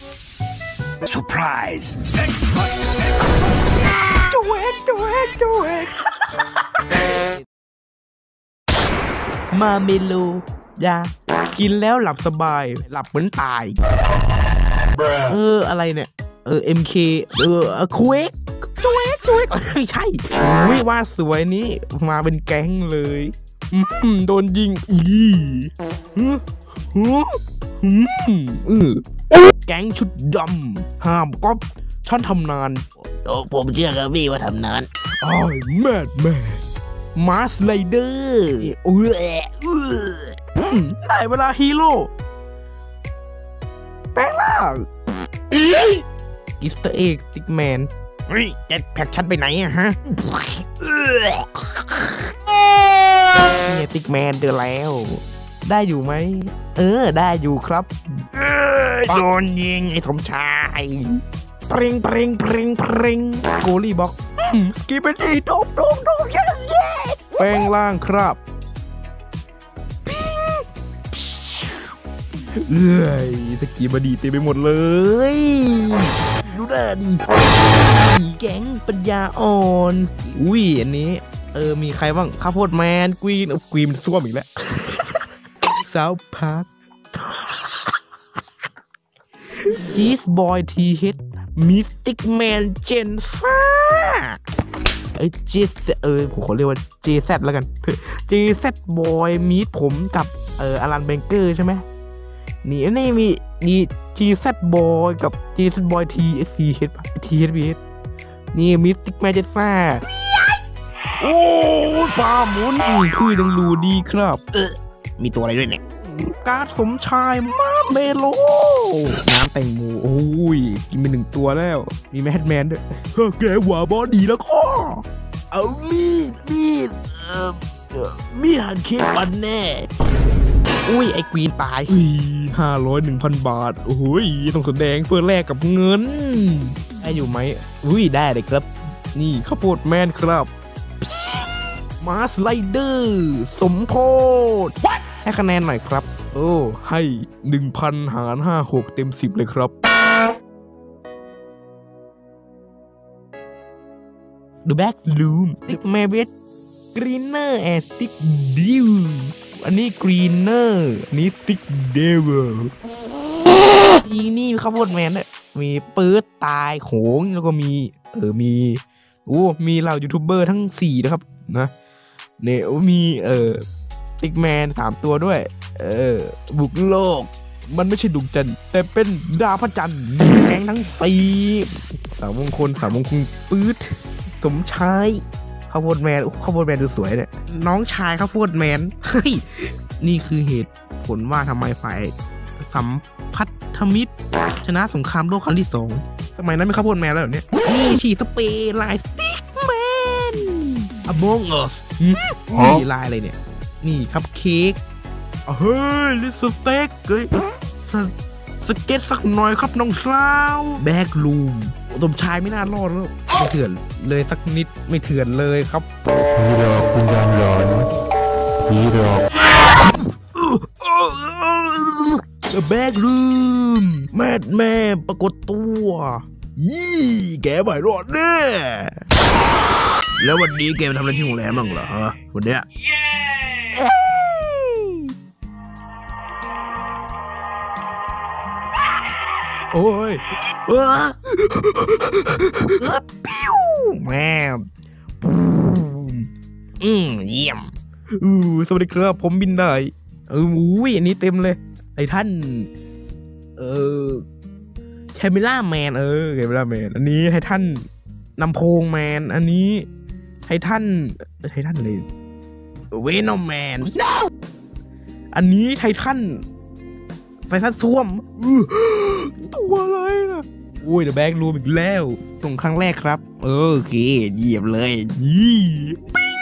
Surprise! จูเวกมาเมโลยากินแล้วหลับสบายหลับเหมือนตายอะไรเนี่ยMK คุยไม่ใช่ว่าสวยนี้มาเป็นแก๊งเลยโดนยิงแก๊งชุดดำห้ามก๊อปฉันทำนานผมเชื่อกับพี่ว่าทำนานแม่มาสไลเดอร์ได้เวลาฮีโร่แปลงร่างอิสเตอร์เอ็กติ๊กแมนเจ็ตแพ็กฉันไปไหนอะฮะเนี่ยติ๊กแมนเจอแล้วได้อยู่ไหมได้อยู่ครับโดนยิงไอ้สมชายเพลงโกลี่บ็อกสกิปไปดีโดมแปลงล่างครับสกิปไปดีเต็มไปหมดเลยดูหน้าดิแก๊งปัญญาอ่อนอันนี้มีใครบ้างข้าวโพดแมนกรีนซ่วมอีกแล้วซาวพาร์คจีสบอยทีเฮดมิสติกแมนเจนซ่าผมขอเรียกว่า JZ แล้วกัน JZ บอยมีดผมกับอลันเบงเกอร์ใช่ไหมนี่มี JZ บอยกับ JZ บอย THB นี่มิสติกแมนเจนซ่าโอ้ปลาหมุนคือดังรูดีครับมีตัวอะไรด้วยเนี่ยการ์ดสมชายมาเมโลน้ำแตงโมกินไป1ตัวแล้วมีแมดแมนด้วยแกหัวบอดีแล้วข้อเอามีดหันเคสฟันแน่ไอ้กรีนตาย1,000 บาทต้องแสดงเพื่อแลกกับเงินได้อยู่ไหมได้เลยครับนี่ข้าวโพดแมนครับมาสไลเดอร์สมโพธิให้คะแนนหน่อยครับให้ 1,000 หาร 56 เต็ม 10เลยครับ The Back Room ติ๊กแมเวทกรีนเนอร์แอนติ๊กดิวอันนี้กรีนเนอร์นี่ติ๊กเดวิลนี่ข้าวโพดแมนเนี่ยมีปื๊ดตายโขงแล้วก็มีมีเหล่ายูทูบเบอร์ทั้ง4นะครับนะเนี่ยมีติ๊กแมน3ตัวด้วยบุกโลกมันไม่ใช่ดวงจันทร์แต่เป็นดาวพระจันทร์แก๊งทั้ง4สามมงคลปื๊ดสมชายข้าวโพดแมนดูสวยเนี่ยน้องชายข้าวโพดแมนนี่คือเหตุผลว่าทำไมฝ่ายสัมพัทธมิตรชนะสงครามโลกครั้งที่2สมัยนั้นเป็นข้าวโพดแมนแล้วเนี่ยนี่ฉีดสเปรย์ลายสติ๊กแมน Among Us นี่ลายอะไรเนี่ยนี่ครับเค้กลิสเต็กสเก็ตสักหน่อยครับน้องสาวแบกลูมสมชายไม่น่ารอดแล้วไม่เถื่อนเลยสักนิดไม่เถื่อนเลยครับพี่ดอกคุณยานหลอนพี่ดอกแบกลูมแม่ปรากฏตัวแกไม่รอดแน่แล้ววันนี้แกไปทำอะไรที่โรงแรมบ้างเหรอฮะวันเนี้ยปิ้วแม่เยี่ยมสวัสดีครับผมบินได้อันนี้เต็มเลยไอ้ท่านแคมิล่าแมนแคมิล่าแมนอันนี้ไททันนำโพงแมนอันนี้ไททันเลยเวนอมแมนอันนี้ไททันส้วมตัวอะไรนะเดอะแบ็กรูมอีกแล้วส่งครั้งแรกครับโอเคเยี่ยมเลยปิ้ง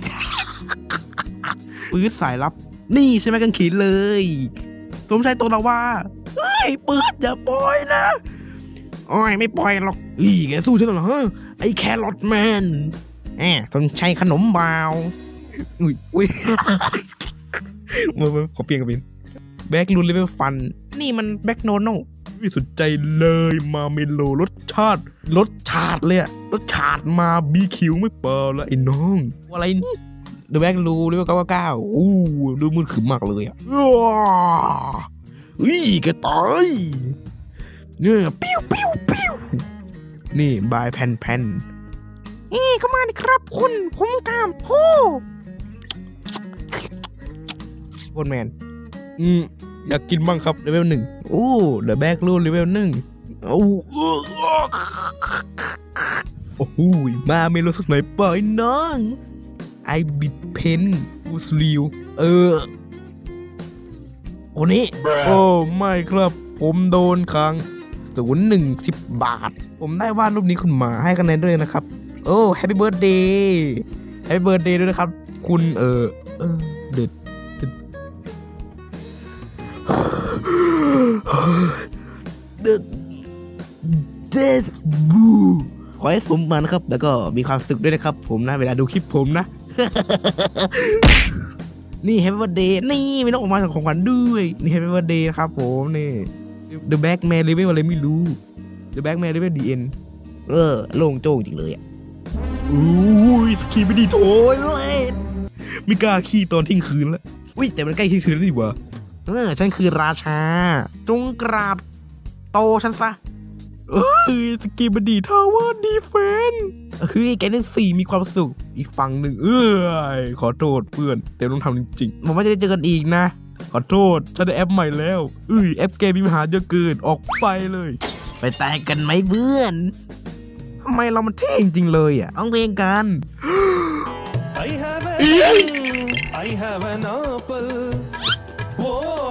ปืนสายลับนี่ใช่ไหมกันขีดเลยสมชายตัวเราว่าปืนอย่าปล่อยนะไม่ปล่อยหรอกแกสู้ฉันเหรอไอ้แครอทแมนสมชายขนมบาวขอเปลี่ยนกับบินแบ็กรูนเลเวลฟันนี่มันแบ็กโนโนไม่สนใจเลยมาเมโลรสชาติเลยอะรสชาติมาบีคิวไม่เปล่าละไอ้น้องอะไรนี่เดอะแบ็กรูเลเวล999อู้ดูมือขึมมากเลยอะแกตายเนี่ยปิ้วนี่บายแพนเข้ามาดิครับคุณผมกามโพโคตรแมนอยากกินบ้างครับเลเวล1โอ้เดอะแบ็กรูเลเวล1โอ้โหมาเมโลสักหน่อยปล่อยน้องไอบิดเพนอูสลิวโอ้นี้โอ้ไม่ครับผมโดนค้าง10 บาทผมได้วาดรูปนี้ขึ้นมาให้คะแนนด้วยนะครับโอ้แฮปปี้เบิร์ธเดย์ด้วยนะครับคุณเด็ดบูขอให้สมมานะครับแล้วก็มีความสุขด้วยนะครับผมนะเวลาดูคลิปผมนะ นี่แฮปปี้เบิร์ธเดย์นี่มีน้องออกมาของขวัญด้วยนี่แฮปปี้เบิร์ธเดย์นะครับผมนี่ The Backman Level อะไรไม่รู้ The Backman Level DN โล่งโจ้งจริงเลยอ่ะสกีไม่ดีโถเลยไม่กล้าขี่ตอนทิ้งคืนแล้วแต่มันใกล้ทิ้งคืนแล้วดีกว่าฉันคือราชาจงกราบโตฉันซะสกีบดีทาวเวอร์ดีเฟนแกนั่ง4มีความสุขอีกฝั่งหนึ่งขอโทษเพื่อนแต่ต้องทำจริงๆผมว่าจะได้เจอกันอีกนะขอโทษฉันได้แอปใหม่แล้วแอปเกมมีปัญหาเยอะเกินออกไปเลยไปแตกกันไหมเพื่อนทำไมเรามันเท่จริงๆเลยเอาเพลงกัน I have an apple